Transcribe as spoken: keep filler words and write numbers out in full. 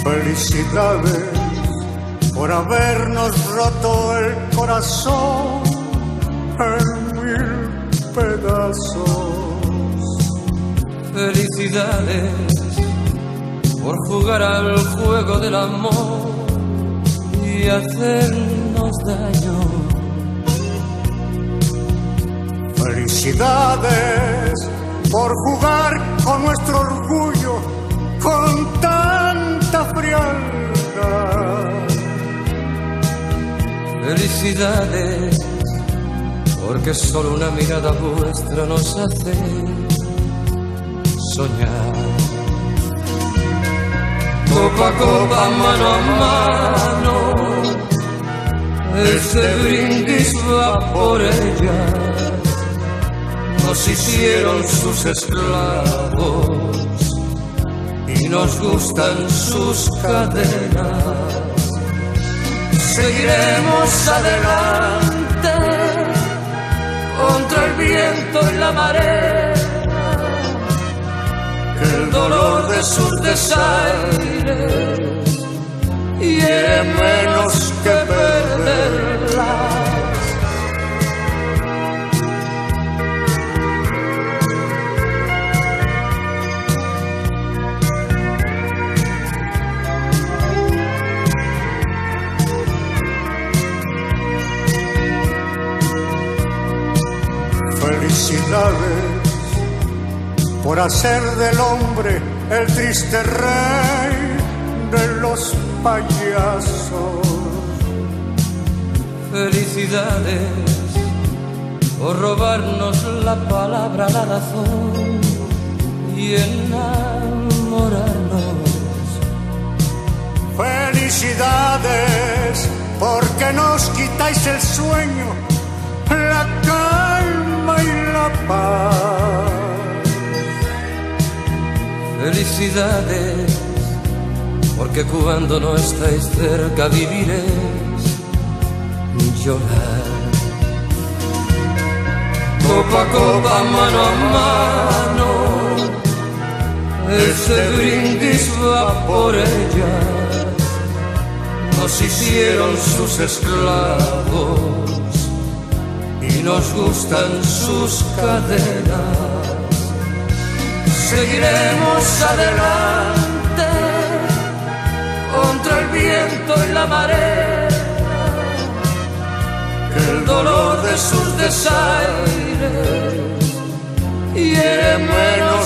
Felicidades por habernos roto el corazón en mil pedazos. Felicidades por jugar al juego del amor y hacernos daño. Felicidades por jugar con nuestro orgullo con tanta frialdad. Felicidades porque solo una mirada vuestra nos hace soñar. Copa a copa, mano a mano, este brindis va por ella. Nos hicieron sus esclavos y nos gustan sus cadenas. Seguiremos adelante contra el viento y la marea, que el dolor de sus desaires hiere menos que perderlas. Felicidades por hacer del hombre el triste rey de los payasos. Felicidades por robarnos la palabra, la razón y enamorarnos. Felicidades porque nos quitáis el sueño, la calma y la paz. Felicidades porque cuando no estáis cerca viviréis llorar. Copa a copa, mano a mano, este brindis va por ella. Nos hicieron sus esclavos y nos gustan sus cadenas. Seguiremos adelante contra el viento y la marea, que el dolor de sus desaires hiere menos